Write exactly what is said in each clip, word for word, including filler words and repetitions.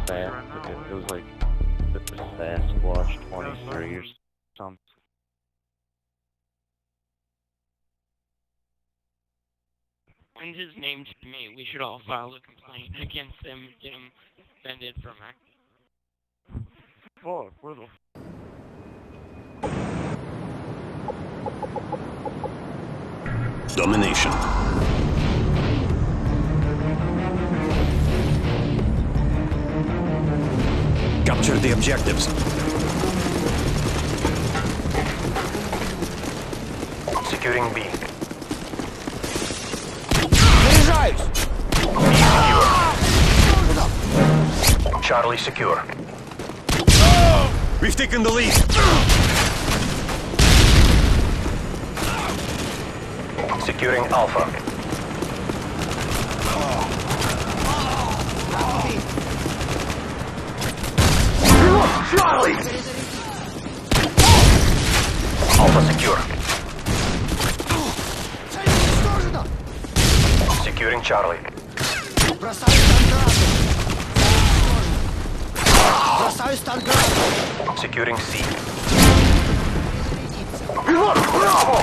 fast. It, it was like the Sasquatch twenty-three or something. Send his name to me. We should all file a complaint against him and get him suspended from acting. Fuck, where the Domination. Capture the objectives. Securing B. Заряжаюсь! Secure. Charlie secure. We've taken the lead. Securing Alpha. Charlie! Alpha secure. Цель уничтожена! Securing Charlie. Бросаю станграды! Бросаю станграды! Securing C. Браво!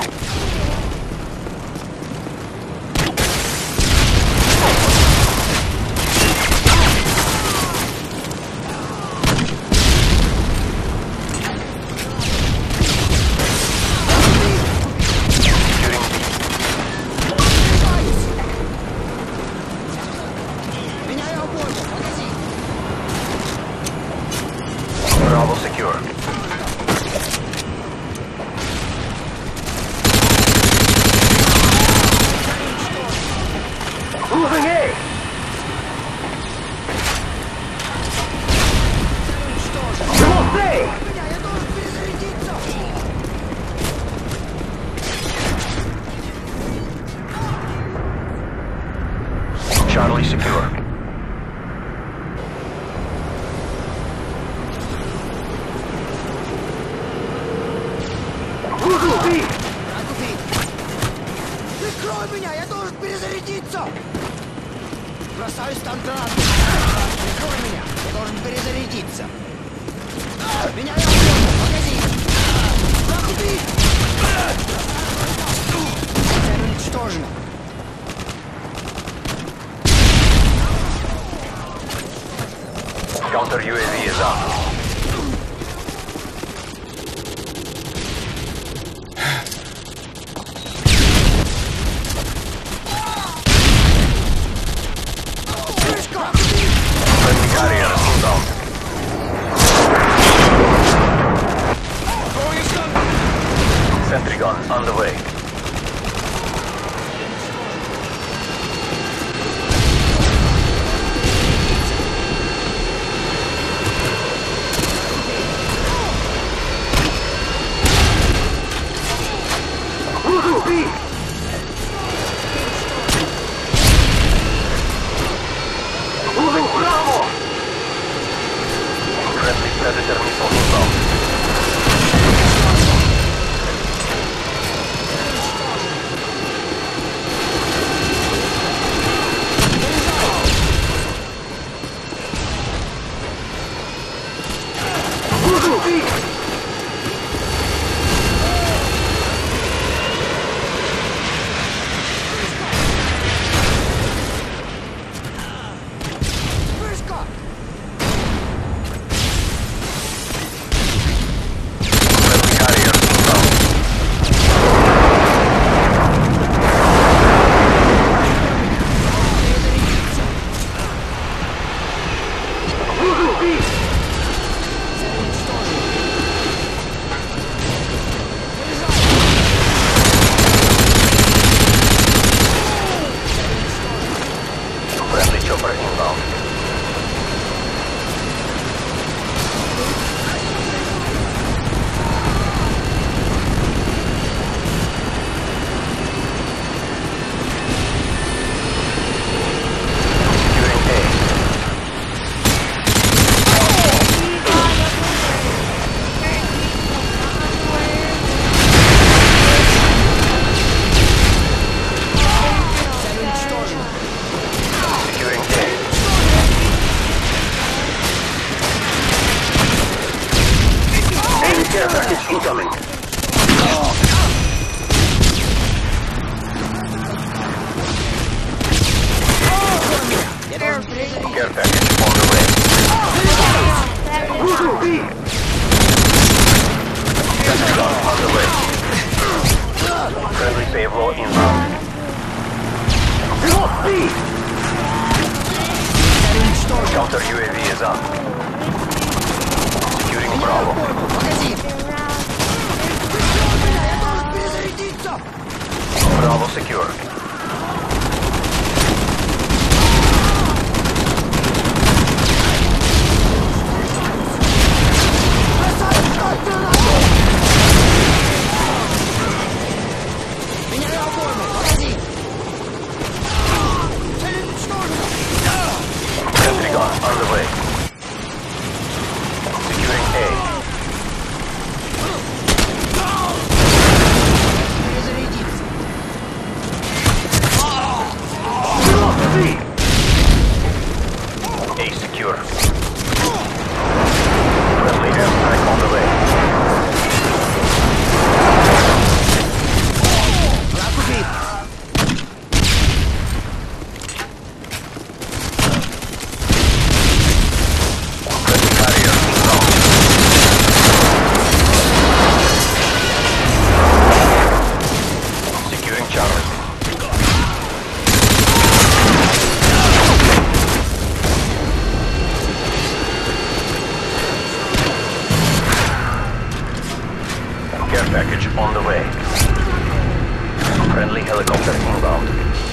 Меняю огонь! Магазин! Bravo secure. Moving A. Almost A. Меня, я должен перезарядиться! Charlie secure. Moving B. Отступи! Прикрой меня, я должен перезарядиться! Бросаю станград! Прикрой меня, я должен перезарядиться! Меняю огонь! Магазин! Враг убит! Цель уничтожена! Counter U A V is up. Friendly carrier pulled down. Sentry gun on the way. incoming. Я должен перезарядиться. Care package on the way. Sentry gun on the way. Friendly payload inbound. Counter ю эй ви is up. Securing Bravo. Погоди. Прикрой меня, я должен перезарядиться. Bravo secure. Бросаю гранату. Меняю обойму. Погоди. Цель уничтожена. Sentry gun on the way. Securing A. Перезарядиться. A secure. Friendly airstrike on the way. Враг убит. Friendly carrier inbound. Securing Charlie. Care package on the way. Friendly helicopter inbound.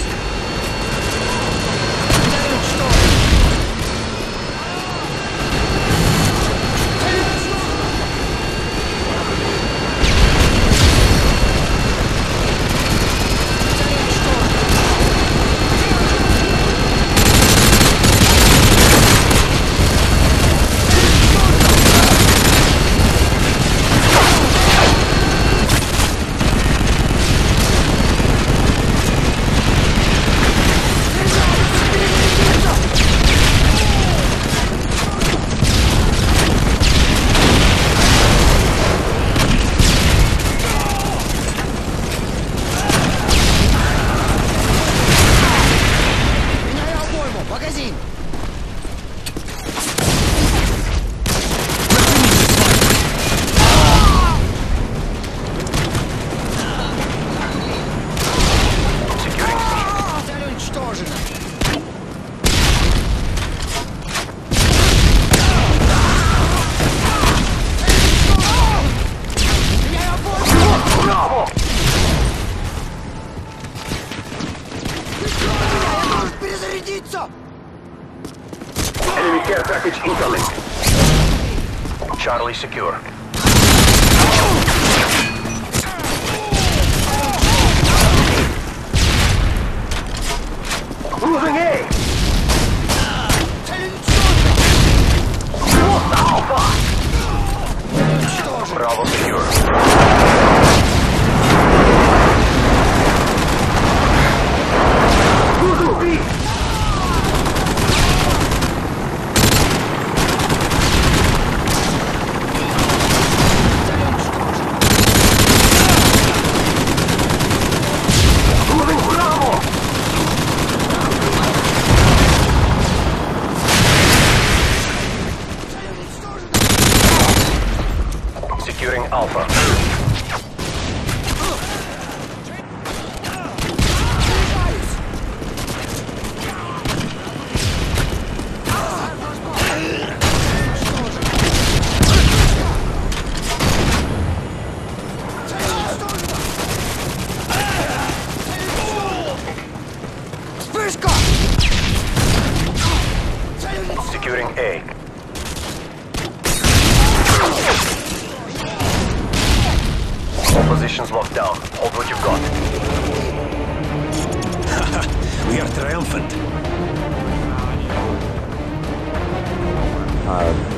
Цель уничтожена. Цель уничтожена. Цель уничтожена. Меняю обойму. Магазин. Securing C. Цель уничтожена. Меняю обойму. Bravo! Прикрой меня, я должен перезарядиться. Enemy care package incoming. Charlie secure. Losing A. Цель уничтожена. Alpha. Цель уничтожена. Bravo secure. Losing B. Losing Bravo. Securing Alpha. Вспышка! Securing A. All positions locked down. Hold what you've got. We are triumphant. Uh,